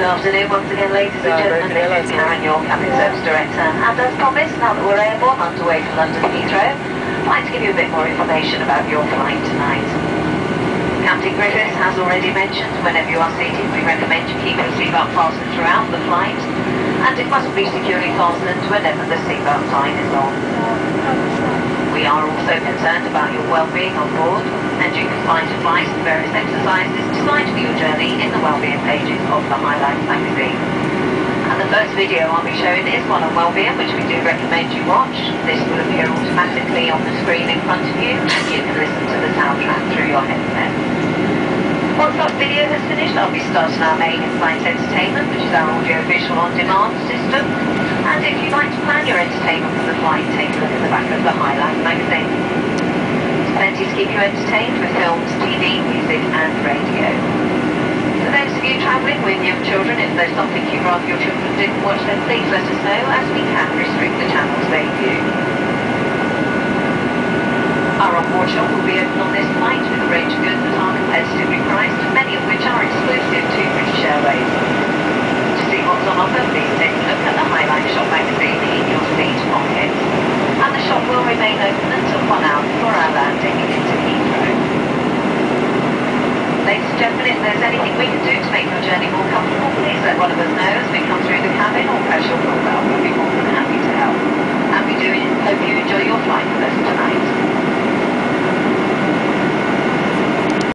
afternoon once again, ladies and gentlemen. This is Karen, your cabin service director. And as promised, now that we're airborne underway from London Heathrow, I'd like to give you a bit more information about your flight tonight. Captain Griffiths has already mentioned, whenever you are seated, we recommend you keep your seatbelt fastened throughout the flight, and it must be securely fastened whenever the seatbelt sign is on. We are also concerned about your well-being on board, and you can find advice and various exercises designed for your journey in the well-being pages of the Highlights magazine. And the first video I'll be showing is one on well-being, which we do recommend you watch. This will appear automatically on the screen in front of you, and you can listen to the soundtrack through your headset. Once that video has finished, I'll be starting our main in-flight entertainment, which is our audio-visual on-demand system. And if you'd like to plan your entertainment for the flight, take a look at the back of the Highlights magazine. There's plenty to keep you entertained with films, TV, music and radio. For those of you travelling with young children, if there's something you'd rather your children didn't watch, then please let us know, as we can restrict the channels they view. Our onboard shop will be open on this flight with a range of goods that are competitively priced, many of which are exclusive to British Airways. To see what's on offer, please take a look at the Highlights Shop magazine in your seat pocket. And the shop will remain open until 1 hour before our landing into Heathrow. Ladies and gentlemen, if there's anything we can do to make your journey more comfortable, please let one of us know as we come through the cabin or press your